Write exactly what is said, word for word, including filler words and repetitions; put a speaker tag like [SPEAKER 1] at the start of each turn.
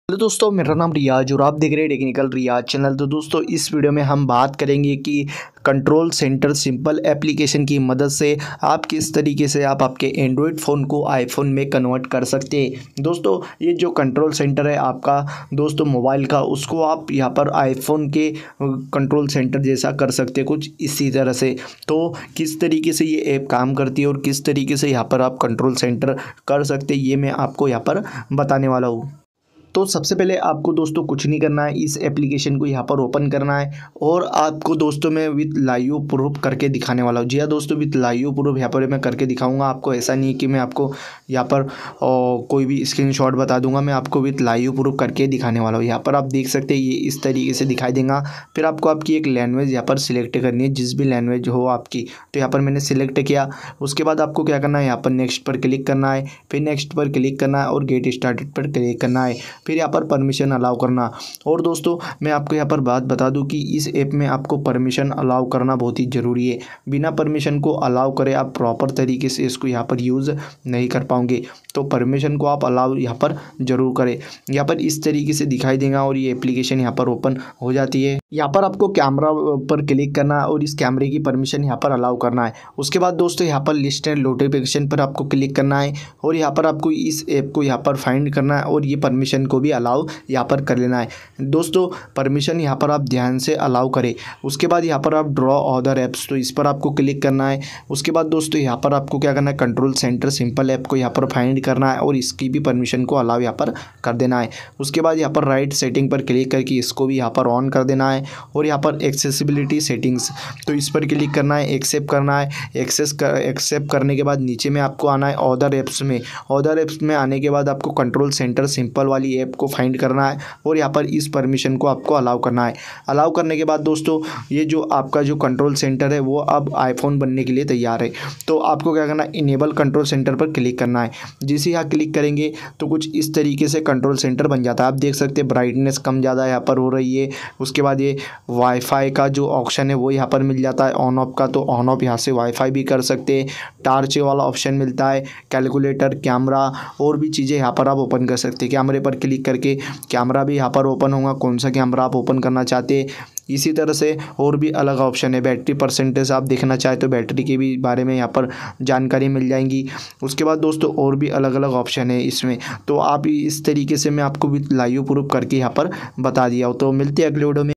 [SPEAKER 1] Hello दोस्तों, मेरा नाम रियाज और आप देख रहे हैं टेक्निकल रियाज चैनल। तो दोस्तों इस वीडियो में हम बात करेंगे कि कंट्रोल सेंटर सिंपल एप्लीकेशन की मदद से आप किस तरीके से आप आपके एंड्रॉयड फ़ोन को आईफोन में कन्वर्ट कर सकते हैं। दोस्तों ये जो कंट्रोल सेंटर है आपका दोस्तों मोबाइल का, उसको आप यहाँ पर आईफोन के कंट्रोल सेंटर जैसा कर सकते हैं, कुछ इसी तरह से। तो किस तरीके से ये ऐप काम करती है और किस तरीके से यहाँ पर आप कंट्रोल सेंटर कर सकते हैं, ये मैं आपको यहाँ पर बताने वाला हूँ। तो सबसे पहले आपको दोस्तों कुछ नहीं करना है, इस एप्लीकेशन को यहाँ पर ओपन करना है और आपको दोस्तों मैं विथ लाइव प्रूफ करके दिखाने वाला हूँ। जी हाँ दोस्तों, विथ लाइव प्रूफ यहाँ पर मैं करके दिखाऊंगा आपको। ऐसा नहीं कि मैं आपको यहाँ पर ओ, कोई भी स्क्रीनशॉट बता दूंगा, मैं आपको विथ लाइव प्रूफ करके दिखाने वाला हूँ। यहाँ पर आप देख सकते हैं ये इस तरीके से दिखाई देगा। फिर आपको आपकी एक लैंग्वेज यहाँ पर सिलेक्ट करनी है, जिस भी लैंग्वेज हो आपकी। तो यहाँ पर मैंने सिलेक्ट किया। उसके बाद आपको क्या करना है, यहाँ पर नेक्स्ट पर क्लिक करना है, फिर नेक्स्ट पर क्लिक करना है और गेट स्टार्टेड पर क्लिक करना है। फिर यहाँ पर परमिशन अलाउ करना। और दोस्तों मैं आपको यहाँ पर बात बता दूं कि इस ऐप में आपको परमिशन अलाउ करना बहुत ही ज़रूरी है। बिना परमिशन को अलाउ करे आप प्रॉपर तरीके से इसको यहाँ पर यूज़ नहीं कर पाओगे। तो परमिशन को आप अलाउ यहाँ पर ज़रूर करें। यहाँ पर इस तरीके से दिखाई देगा और ये एप्लीकेशन यहाँ पर ओपन हो जाती है। यहाँ पर आपको कैमरा पर क्लिक करना है और इस कैमरे की परमिशन यहाँ पर अलाउ करना है। उसके बाद दोस्तों यहाँ पर लिस्ट एंड नोटिफिकेशन पर आपको क्लिक करना है और यहाँ पर आपको इस ऐप को यहाँ पर फाइंड करना है और ये परमिशन को भी अलाउ यहाँ पर कर लेना है। दोस्तों परमिशन यहाँ पर आप ध्यान से अलाउ करें। उसके बाद यहाँ पर आप ड्रॉ अदर ऐप्स, तो इस पर आपको क्लिक करना है। उसके बाद दोस्तों यहाँ पर आपको क्या करना है, कंट्रोल सेंटर सिंपल ऐप को यहाँ पर फाइंड करना है और इसकी भी परमिशन को अलाउ यहाँ पर कर देना है। उसके बाद यहाँ पर राइट सेटिंग पर क्लिक करके इसको भी यहाँ पर ऑन कर देना है और यहाँ पर एक्सेसिबिलिटी सेटिंग्स, तो इस पर क्लिक करना है, एक्सेप्ट करना है। एक्सेस कर एक्सेप्ट करने के बाद नीचे में आपको आना है अदर ऐप्स में। अदर ऐप्स में आने के बाद आपको कंट्रोल सेंटर सिंपल वाली ऐप को फाइंड करना है और यहाँ पर इस परमिशन को आपको अलाउ करना है। अलाउ करने के बाद दोस्तों ये जो आपका जो कंट्रोल सेंटर है वो अब आईफोन बनने के लिए तैयार है। तो आपको क्या करना है, इनेबल कंट्रोल सेंटर पर क्लिक करना है। जिसे यहाँ क्लिक करेंगे तो कुछ इस तरीके से कंट्रोल सेंटर बन जाता है। आप देख सकते हैं ब्राइटनेस कम ज़्यादा यहाँ पर हो रही है। उसके बाद ये वाईफाई का जो ऑप्शन है वो यहाँ पर मिल जाता है ऑन ऑफ का, तो ऑन ऑफ यहाँ से वाईफाई भी कर सकते हैं। टार्च वाला ऑप्शन मिलता है, कैलकुलेटर, कैमरा और भी चीज़ें यहाँ पर आप ओपन कर सकते हैं। कैमरे पर क्लिक करके कैमरा भी यहाँ पर ओपन होगा, कौन सा कैमरा आप ओपन करना चाहते हैं। इसी तरह से और भी अलग ऑप्शन है। बैटरी परसेंटेज आप देखना चाहे तो बैटरी के भी बारे में यहाँ पर जानकारी मिल जाएंगी। उसके बाद दोस्तों और भी अलग अलग ऑप्शन है इसमें। तो आप इस तरीके से मैं आपको भी लाइव प्रूफ करके यहाँ पर बता दिया हूँ। तो मिलते हैं अगले वीडियो में।